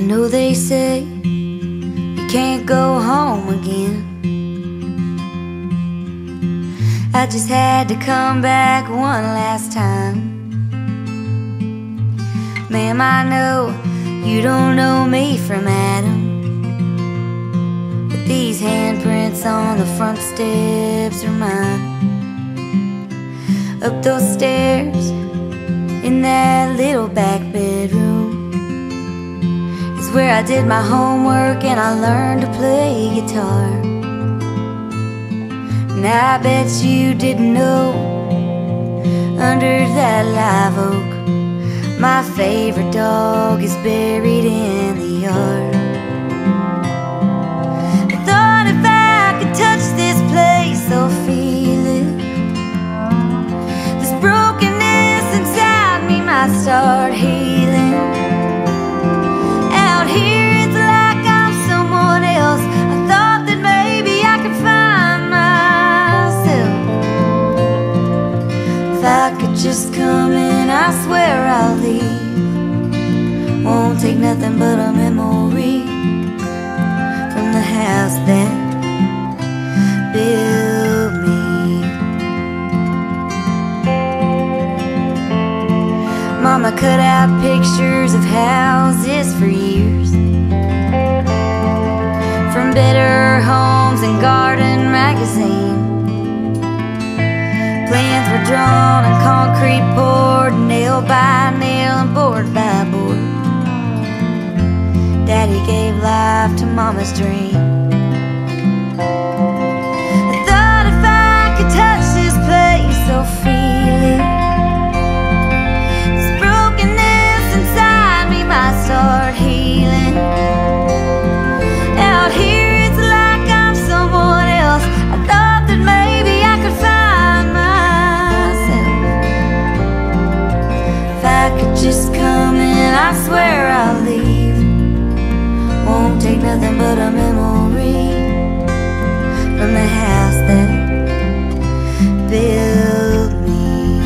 know they say you can't go home again. I just had to come back one last time. Ma'am, I know you don't know me from Adam, but these handprints on the front steps are mine. Up those stairs in that little back bedroom is where I did my homework and I learned to play guitar. Now I bet you didn't know, under that live oak, my favorite dog is buried in the yard. I thought if I could touch this place, I'll feel it. This brokenness inside me might start healing. Out here it's like I'm someone else. I thought that maybe I could find myself. If I could just come in, I swear I'll leave. Won't take nothing but a memory from the house that built me. Mama cut out pictures of houses for years, from Better Homes and Garden magazine. Plans were drawn and concrete poured, nail by nail and board by board. Daddy gave life to Mama's dream. I thought if I could touch this place, I'll feel it. This brokenness inside me might start healing. Out here it's like I'm someone else. I thought that maybe I could find myself. If I could just come in, I swear I'll leave. Won't take nothing but a memory from the house that built me.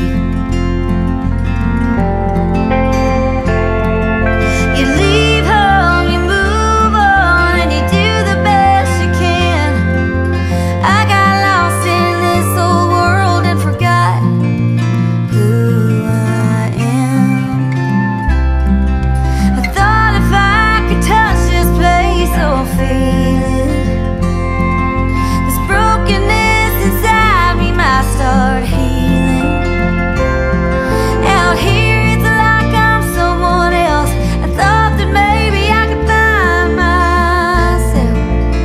You leave home, you move on, and you do the best you can. I got lost in this old world and forgot who I am. I thought if I could touch this place, I'll feel it. This brokenness inside me might start healing. Out here it's like I'm someone else. I thought that maybe I could find myself.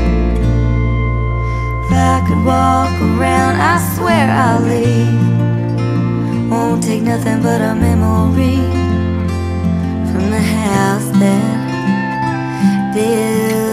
If I could walk around, I swear I'll leave. Won't take nothing but a memory from the house that built